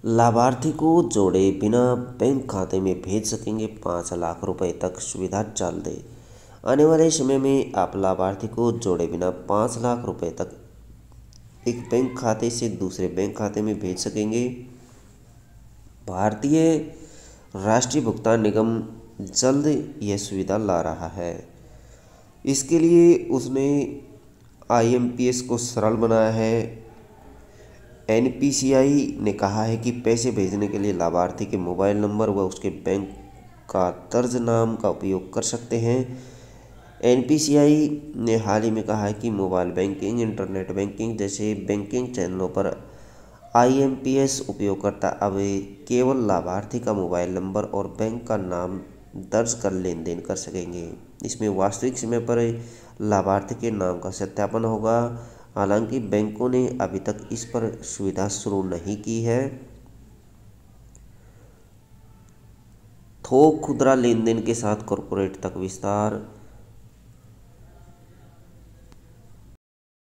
लाभार्थी को जोड़े बिना बैंक खाते में भेज सकेंगे 5 लाख रुपए तक सुविधा जल्द। आने वाले समय में आप लाभार्थी को जोड़े बिना 5 लाख रुपए तक एक बैंक खाते से दूसरे बैंक खाते में भेज सकेंगे। भारतीय राष्ट्रीय भुगतान निगम जल्द यह सुविधा ला रहा है। इसके लिए उसने आईएमपीएस को सरल बनाया है। एनपीसीआई ने कहा है कि पैसे भेजने के लिए लाभार्थी के मोबाइल नंबर व उसके बैंक का दर्ज नाम का उपयोग कर सकते हैं। एनपीसीआई ने हाल ही में कहा है कि मोबाइल बैंकिंग, इंटरनेट बैंकिंग जैसे बैंकिंग चैनलों पर आईएमपीएस उपयोगकर्ता अब केवल लाभार्थी का मोबाइल नंबर और बैंक का नाम दर्ज कर लेन देन कर सकेंगे। इसमें वास्तविक समय पर लाभार्थी के नाम का सत्यापन होगा। हालांकि बैंकों ने अभी तक इस पर सुविधा शुरू नहीं की है। थोक खुदरा लेन देन के साथ कॉरपोरेट तक विस्तार।